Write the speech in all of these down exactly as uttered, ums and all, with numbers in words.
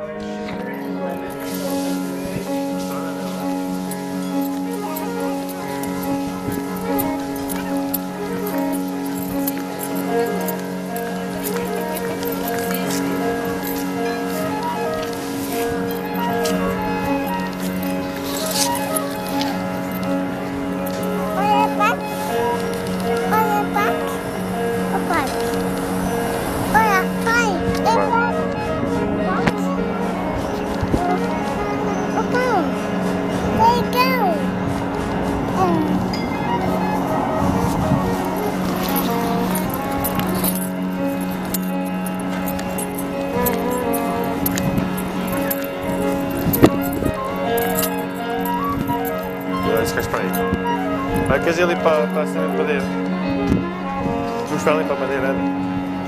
Vai, queres ir ali para, para a cena de madeira? Vamos para ali para a madeira, Ana.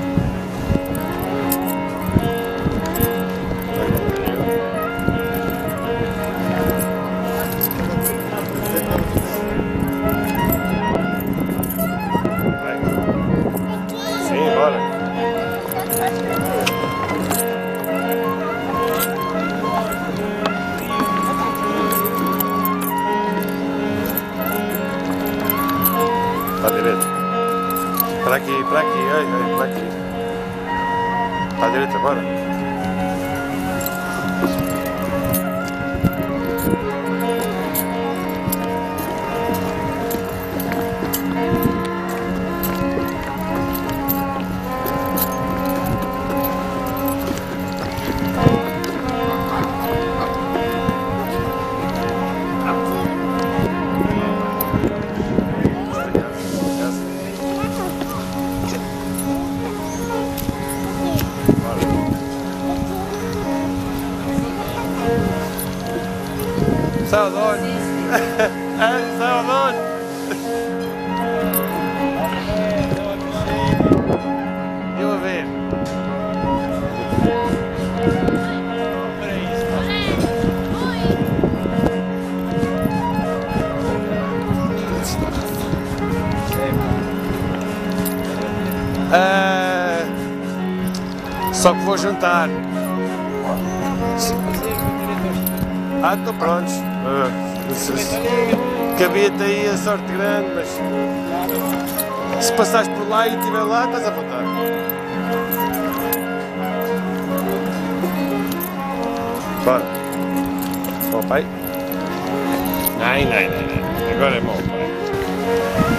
Sim, bora. Para a direita. Para aqui, para aqui, ai, ai, para aqui. Para a direita, bora. Saudade! Saudade! Eu a ver. Ah, só que vou jantar. Ah, estou prontos. Ah, cabia-te aí a sorte grande, mas se passares por lá e estiver lá, estás à vontade. Bora. Bom pai? Não, não, não, não. Agora é bom pai.